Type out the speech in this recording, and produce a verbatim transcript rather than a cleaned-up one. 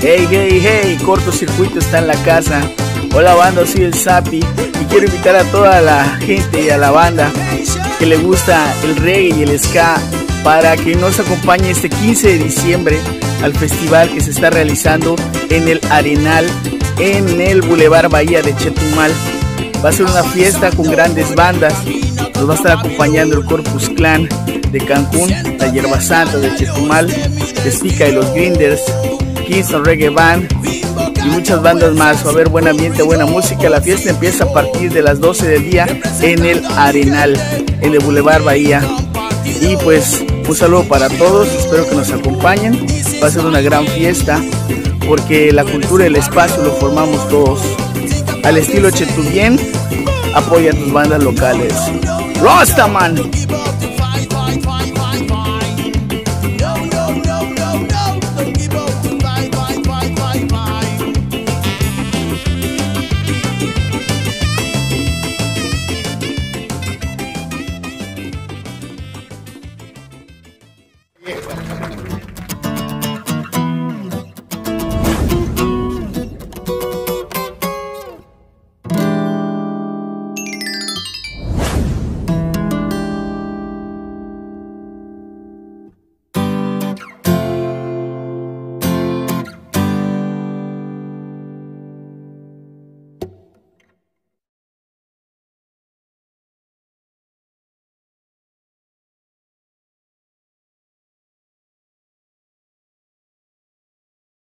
Hey, hey, hey, cortocircuito está en la casa. Hola banda, soy el Zapi y quiero invitar a toda la gente y a la banda que le gusta el reggae y el ska para que nos acompañe este quince de diciembre al festival que se está realizando en el Arenal, en el Boulevard Bahía de Chetumal. Va a ser una fiesta con grandes bandas. Nos va a estar acompañando el Corpus Clan de Cancún, la Hierba Santa de Chetumal, Destica y los Grinders, Kingston Reggae Band y muchas bandas más. Va a haber buen ambiente, buena música. La fiesta empieza a partir de las doce del día en el Arenal, en el Boulevard Bahía. Y pues un saludo para todos, espero que nos acompañen. Va a ser una gran fiesta porque la cultura y el espacio lo formamos todos. Al estilo Chetubien, apoya a tus bandas locales. Rastaman.